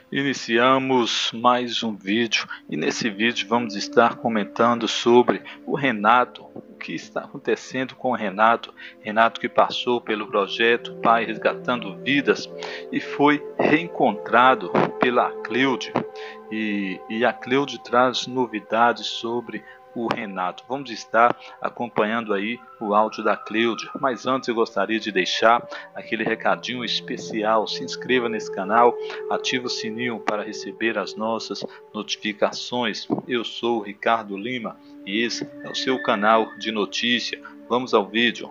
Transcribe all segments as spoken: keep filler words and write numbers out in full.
Iniciamos mais um vídeo e nesse vídeo vamos estar comentando sobre o Renato, o que está acontecendo com o Renato, Renato que passou pelo projeto Pai Resgatando Vidas e foi reencontrado pela Cleude e, e a Cleude traz novidades sobre o Renato. Vamos estar acompanhando aí o áudio da Cleude, mas antes eu gostaria de deixar aquele recadinho especial. Se inscreva nesse canal, ative o sininho para receber as nossas notificações. Eu sou o Ricardo Lima e esse é o seu canal de notícia. Vamos ao vídeo.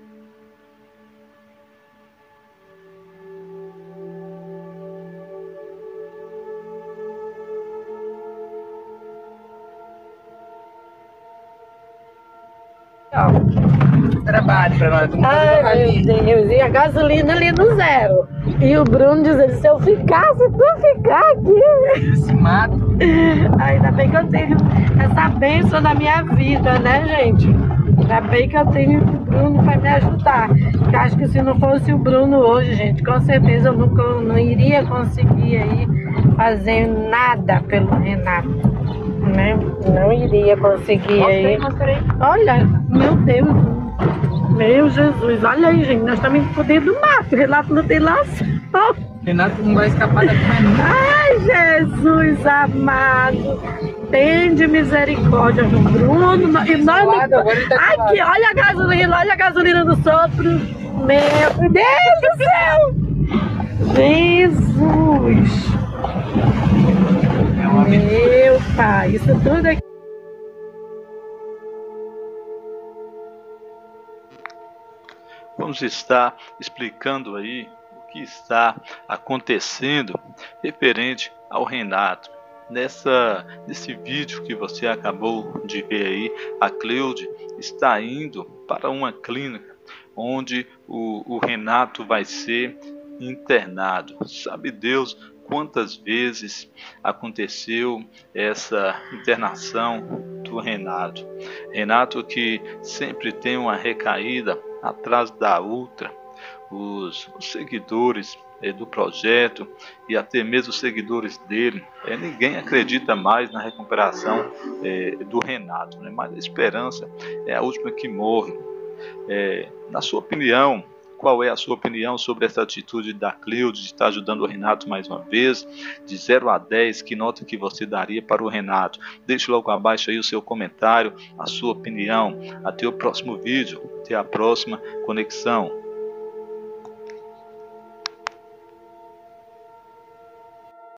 Trabalho pra nós. Ai, meu Deus, e a gasolina ali no zero. E o Bruno dizendo, se eu ficar, se tu ficar aqui... Se mata. Ainda bem que eu tenho essa bênção na minha vida, né, gente? Ainda bem que eu tenho o Bruno para me ajudar. Porque acho que se não fosse o Bruno hoje, gente, com certeza eu nunca, não iria conseguir aí fazer nada pelo Renato. Né? Não iria conseguir aí. Olha, meu Deus. Meu Jesus, olha aí, gente, nós estamos por dentro do mato, o Renato não tem laço. Renato não vai escapar daqui mais nunca. Ai, Jesus amado, tem de misericórdia do Bruno. E nós não... Aqui, olha a gasolina, olha a gasolina do sopro. Meu Deus do céu! Jesus! Meu Pai, isso tudo aqui. Vamos estar explicando aí o que está acontecendo referente ao Renato. Nessa, nesse vídeo que você acabou de ver aí, a Cleude está indo para uma clínica onde o, o Renato vai ser internado. Sabe Deus quantas vezes aconteceu essa internação do Renato. Renato que sempre tem uma recaída atrás da outra. Os, os seguidores é, do projeto e até mesmo os seguidores dele, é, ninguém acredita mais na recuperação é, do Renato, né? Mas a esperança é a última que morre. É, na sua opinião, qual é a sua opinião sobre essa atitude da Cleude de estar ajudando o Renato mais uma vez? De zero a dez, que nota que você daria para o Renato? Deixe logo abaixo aí o seu comentário, a sua opinião. Até o próximo vídeo, até a próxima conexão.